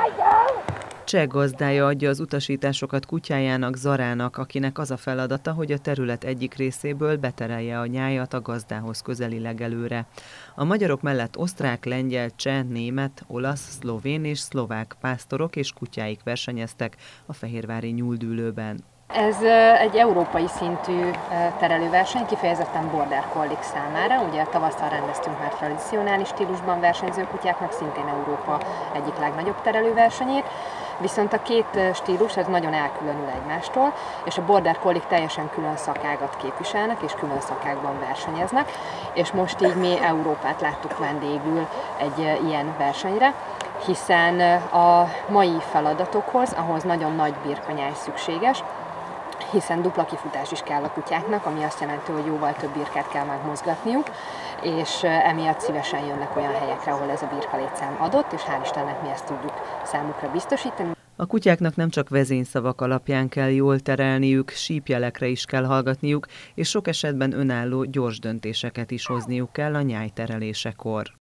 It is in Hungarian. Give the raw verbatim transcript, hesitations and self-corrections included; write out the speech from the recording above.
Cseh gazdája adja az utasításokat kutyájának, Zarának, akinek az a feladata, hogy a terület egyik részéből beterelje a nyájat a gazdához közeli legelőre. A magyarok mellett osztrák, lengyel, cseh, német, olasz, szlovén és szlovák pásztorok és kutyáik versenyeztek a fehérvári nyúldűlőben. Ez egy európai szintű terelőverseny, kifejezetten border collie számára. Ugye tavasszal rendeztünk már tradicionális stílusban versenyző kutyáknak, szintén Európa egyik legnagyobb terelőversenyét. Viszont a két stílus ez nagyon elkülönül egymástól, és a border collie teljesen külön szakágat képviselnek, és külön szakákban versenyeznek, és most így mi Európát láttuk vendégül egy ilyen versenyre, hiszen a mai feladatokhoz, ahhoz nagyon nagy birkanyáj szükséges, hiszen dupla kifutás is kell a kutyáknak, ami azt jelenti, hogy jóval több birkát kell megmozgatniuk, és emiatt szívesen jönnek olyan helyekre, ahol ez a birka létszám adott, és hál' Istennek mi ezt tudjuk számukra biztosítani. A kutyáknak nem csak vezényszavak alapján kell jól terelniük, sípjelekre is kell hallgatniuk, és sok esetben önálló, gyors döntéseket is hozniuk kell a nyájterelésekor.